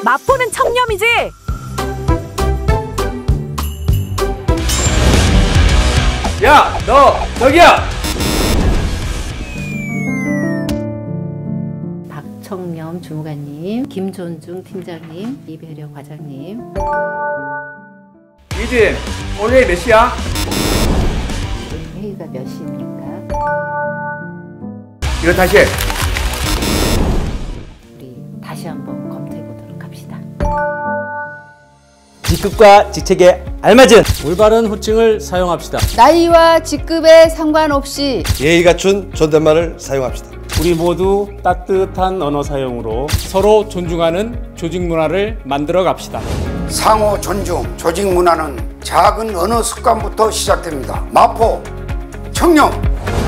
마포는 청렴이지. 야, 너 저기야. 박청렴 주무관님, 김존중 팀장님, 이배령 과장님. 이진, 오늘 몇 시야? 회의가 몇 시입니까? 이거 다시 해. 우리 다시 한번 검토해 보도록 합시다. 직급과 직책에 알맞은 올바른 호칭을 사용합시다. 나이와 직급에 상관없이 예의 갖춘 존댓말을 사용합시다. 우리 모두 따뜻한 언어 사용으로 서로 존중하는 조직 문화를 만들어 갑시다. 상호 존중, 조직 문화는 작은 언어 습관부터 시작됩니다. 마포 청렴.